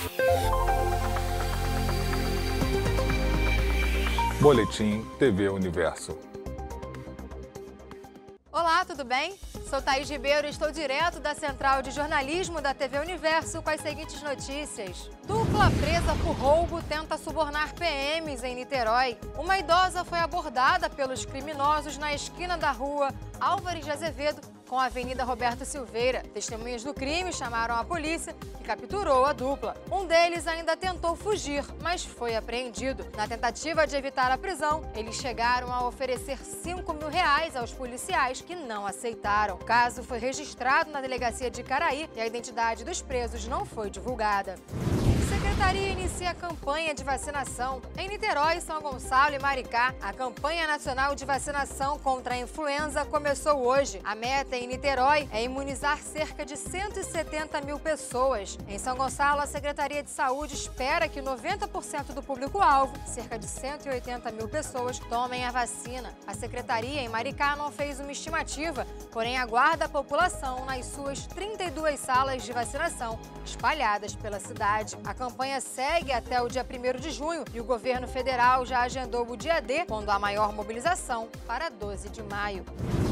Boletim TV Universo. Olá, tudo bem? Sou Thaís Ribeiro e estou direto da Central de Jornalismo da TV Universo com as seguintes notícias. Dupla presa por roubo tenta subornar PMs em Niterói. Uma idosa foi abordada pelos criminosos na esquina da rua Álvares de Azevedo com a Avenida Roberto Silveira. Testemunhas do crime chamaram a polícia, que capturou a dupla. Um deles ainda tentou fugir, mas foi apreendido. Na tentativa de evitar a prisão, eles chegaram a oferecer R$5.000 aos policiais, que não aceitaram. O caso foi registrado na delegacia de Caraí e a identidade dos presos não foi divulgada. A Secretaria inicia a campanha de vacinação. Em Niterói, São Gonçalo e Maricá, a campanha nacional de vacinação contra a influenza começou hoje. A meta em Niterói é imunizar cerca de 170 mil pessoas. Em São Gonçalo, a Secretaria de Saúde espera que 90% do público-alvo, cerca de 180 mil pessoas, tomem a vacina. A Secretaria em Maricá não fez uma estimativa, porém aguarda a população nas suas 32 salas de vacinação espalhadas pela cidade. A campanha segue até o dia 1º de junho e o governo federal já agendou o dia D, quando há maior mobilização, para 12 de maio.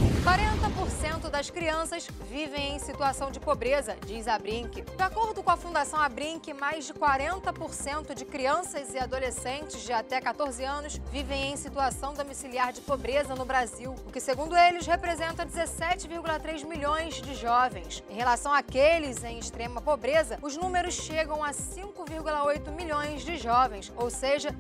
40% das crianças vivem em situação de pobreza, diz a Abrinq. De acordo com a Fundação Abrinq, mais de 40% de crianças e adolescentes de até 14 anos vivem em situação domiciliar de pobreza no Brasil, o que, segundo eles, representa 17,3 milhões de jovens. Em relação àqueles em extrema pobreza, os números chegam a 5,8 milhões de jovens, ou seja,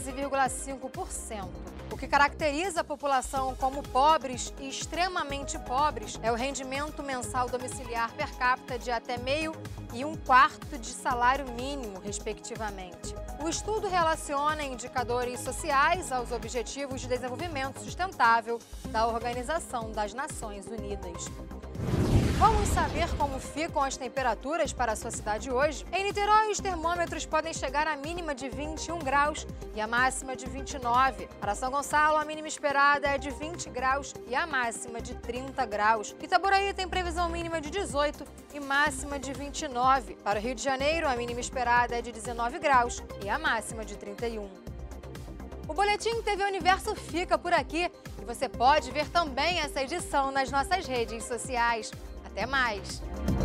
13,5%. O que caracteriza a população como pobres e extremamente pobres é o rendimento mensal domiciliar per capita de até meio e um quarto de salário mínimo, respectivamente. O estudo relaciona indicadores sociais aos Objetivos de Desenvolvimento Sustentável da Organização das Nações Unidas. Vamos saber como ficam as temperaturas para a sua cidade hoje? Em Niterói, os termômetros podem chegar à mínima de 21 graus e a máxima de 29. Para São Gonçalo, a mínima esperada é de 20 graus e a máxima de 30 graus. Itaboraí tem previsão mínima de 18 e máxima de 29. Para o Rio de Janeiro, a mínima esperada é de 19 graus e a máxima de 31. O Boletim TV Universo fica por aqui e você pode ver também essa edição nas nossas redes sociais. Até mais!